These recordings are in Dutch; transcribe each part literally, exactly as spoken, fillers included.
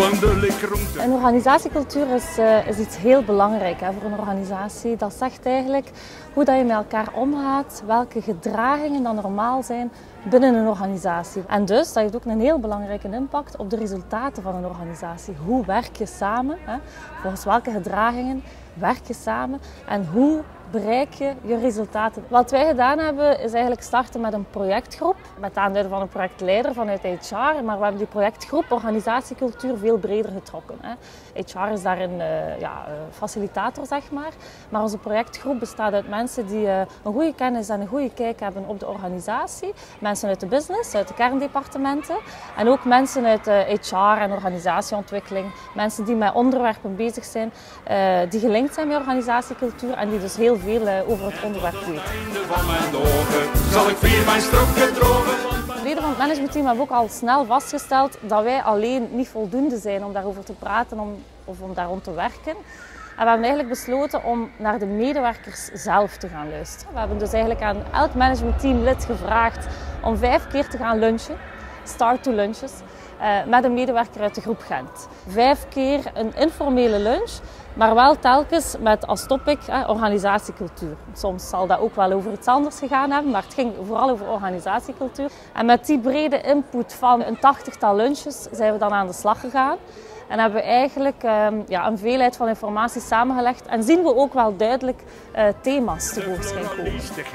Een organisatiecultuur is, uh, is iets heel belangrijk hè, voor een organisatie. Dat zegt eigenlijk hoe dat je met elkaar omgaat, welke gedragingen dan normaal zijn binnen een organisatie. En dus dat heeft ook een heel belangrijke impact op de resultaten van een organisatie. Hoe werk je samen? Hè? Volgens welke gedragingen werk je samen? En hoe bereik je je resultaten? Wat wij gedaan hebben is eigenlijk starten met een projectgroep. Met aanduiden van een projectleider vanuit H R. Maar we hebben die projectgroep organisatiecultuur veel breder getrokken. Hè. H R is daarin uh, ja, uh, facilitator, zeg maar. Maar onze projectgroep bestaat uit mensen die uh, een goede kennis en een goede kijk hebben op de organisatie. Mensen uit de business, uit de kerndepartementen. En ook mensen uit uh, H R en organisatieontwikkeling. Mensen die met onderwerpen bezig zijn, uh, die gelinkt zijn met organisatiecultuur en die dus heel veel uh, over het onderwerp weten. De leden van het managementteam hebben ook al snel vastgesteld dat wij alleen niet voldoende zijn om daarover te praten om, of om daar rond te werken. En we hebben eigenlijk besloten om naar de medewerkers zelf te gaan luisteren. We hebben dus eigenlijk aan elk managementteamlid gevraagd om vijf keer te gaan lunchen, start to lunches, uh, met een medewerker uit de groep Gent. Vijf keer een informele lunch, maar wel telkens met als topic eh, organisatiecultuur. Soms zal dat ook wel over iets anders gegaan hebben, maar het ging vooral over organisatiecultuur. En met die brede input van een tachtigtal lunches zijn we dan aan de slag gegaan. En hebben we eigenlijk um, ja, een veelheid van informatie samengelegd en zien we ook wel duidelijk uh, thema's tevoorschijn komen.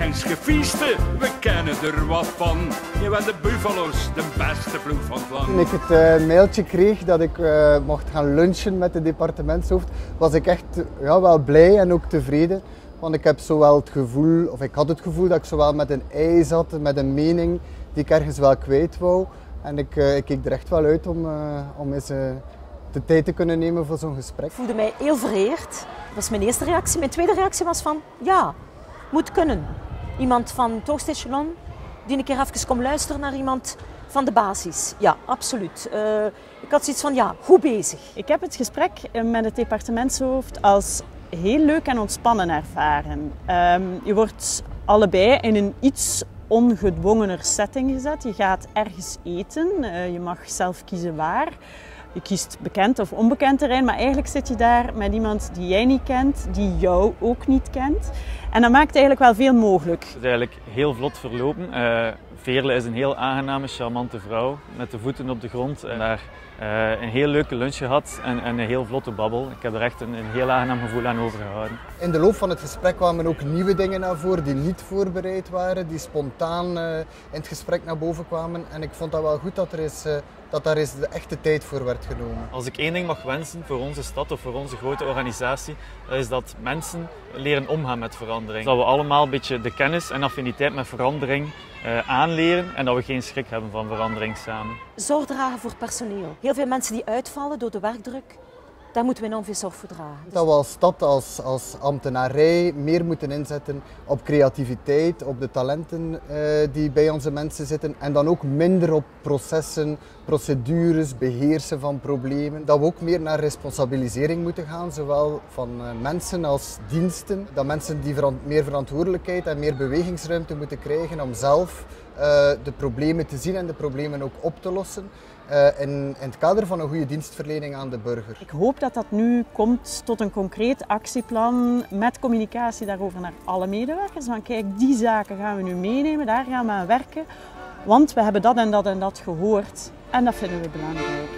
We kennen er wat van. Je bent de Buffalo's, de beste ploeg van het land. Toen ik het uh, mailtje kreeg dat ik uh, mocht gaan lunchen met de departementshoofd, was ik echt ja, wel blij en ook tevreden. Want ik heb zowel het gevoel, of ik had het gevoel dat ik zowel met een ei zat, met een mening die ik ergens wel kwijt wou. En ik, uh, ik keek er echt wel uit om, uh, om eens uh, de tijd te kunnen nemen voor zo'n gesprek. Ik voelde mij heel vereerd. Dat was mijn eerste reactie. Mijn tweede reactie was van, ja, moet kunnen. Iemand van het hoogste echelon die een keer even komt luisteren naar iemand van de basis. Ja, absoluut. Uh, ik had zoiets van, ja, goed bezig. Ik heb het gesprek met het departementshoofd als heel leuk en ontspannen ervaren. Um, je wordt allebei in een iets ongedwongener setting gezet. Je gaat ergens eten, uh, je mag zelf kiezen waar. Je kiest bekend of onbekend terrein, maar eigenlijk zit je daar met iemand die jij niet kent, die jou ook niet kent. En dat maakt eigenlijk wel veel mogelijk. Het is eigenlijk heel vlot verlopen. Uh, Veerle is een heel aangename, charmante vrouw met de voeten op de grond. En daar uh, een heel leuke lunch gehad en, en een heel vlotte babbel. Ik heb er echt een, een heel aangenaam gevoel aan overgehouden. In de loop van het gesprek kwamen ook nieuwe dingen naar voren die niet voorbereid waren, die spontaan uh, in het gesprek naar boven kwamen. En ik vond dat wel goed dat er is, uh, dat daar is de echte tijd voor werd genomen. Als ik één ding mag wensen voor onze stad of voor onze grote organisatie, dat is dat mensen leren omgaan met verandering. Dat we allemaal een beetje de kennis en affiniteit met verandering uh, aanleren en dat we geen schrik hebben van verandering samen. Zorg dragen voor personeel. Heel veel mensen die uitvallen door de werkdruk, daar moeten we enorm veel zorg voor dragen. Dat we als stad, als, als ambtenarij meer moeten inzetten op creativiteit, op de talenten uh, die bij onze mensen zitten en dan ook minder op processen, procedures, beheersen van problemen. Dat we ook meer naar responsabilisering moeten gaan, zowel van uh, mensen als diensten. Dat mensen die veran- meer verantwoordelijkheid en meer bewegingsruimte moeten krijgen om zelf uh, de problemen te zien en de problemen ook op te lossen. Uh, in, in het kader van een goede dienstverlening aan de burger. Ik hoop dat dat nu komt tot een concreet actieplan met communicatie daarover naar alle medewerkers. Van kijk, die zaken gaan we nu meenemen, daar gaan we aan werken. Want we hebben dat en dat en dat gehoord en dat vinden we belangrijk.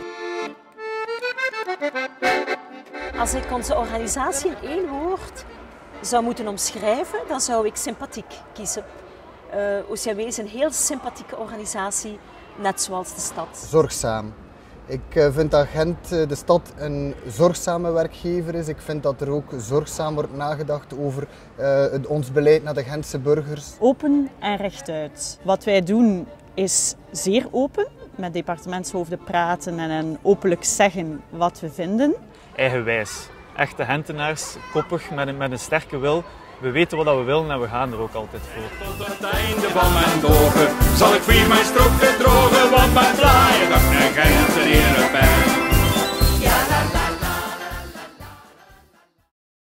Als ik onze organisatie in één woord zou moeten omschrijven, dan zou ik sympathiek kiezen. Uh, O C W is een heel sympathieke organisatie. Net zoals de stad. Zorgzaam. Ik vind dat Gent, de stad, een zorgzame werkgever is. Ik vind dat er ook zorgzaam wordt nagedacht over uh, ons beleid naar de Gentse burgers. Open en rechtuit. Wat wij doen is zeer open. Met departementshoofden praten en openlijk zeggen wat we vinden. Eigenwijs. Echte Gentenaars, koppig, met een, met een sterke wil. We weten wat we willen en we gaan er ook altijd voor. Tot het einde van mijn dogen zal ik vier mijn stroken drogen, want mijn blije dag en Gent een ere ben.